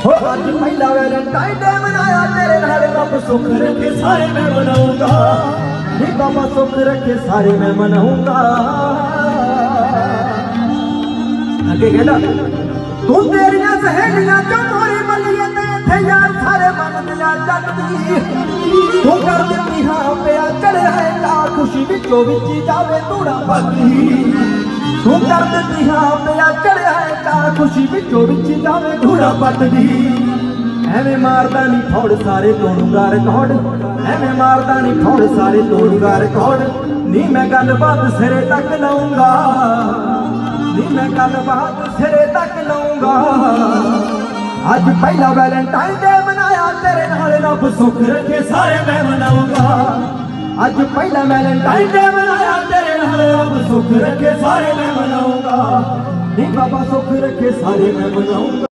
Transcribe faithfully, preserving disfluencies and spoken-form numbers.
हो अज पहला Valentine day मनाया तेरे नाल रब सुख रखे सारे मैं मनाऊंगा। नी बाबा सुख रखे सारे मैं मनाऊंगा। अगे कहना तू तेरिया सहेलियां चो मोरी मलिए ते इत्थे यार सारे मन दिया जगदी तू कर दित्ती हां पिया चढ़िया है ला खुशी विचों विच जावे तूड़ा भगदी तू कर दित्ती हां पिया चढ़िया है ला खुशी विचों विच जावे धूड़ा पटदी। एवें मारदा नहीं फौड़ सारे तोड़ूंगा रिकॉर्ड एवें मारदा नहीं फौड़ सारे तोड़ूंगा रिकॉर्ड नी मैं गलबात सिरे तक लाऊंगा नी मैं गलबात सिरे तक लाऊंगा। अज पहला वैलेंटाइन डे मनाया तेरे नाल रब सुख रखे सारे मैं मनाऊंगा। अज पहला वैलेंटाइन डे मनाया तेरे नाल रब सुख रखे सारे मैं मनाऊंगा। नी बाबा सुख रखे सारे मैं मनाऊंगा।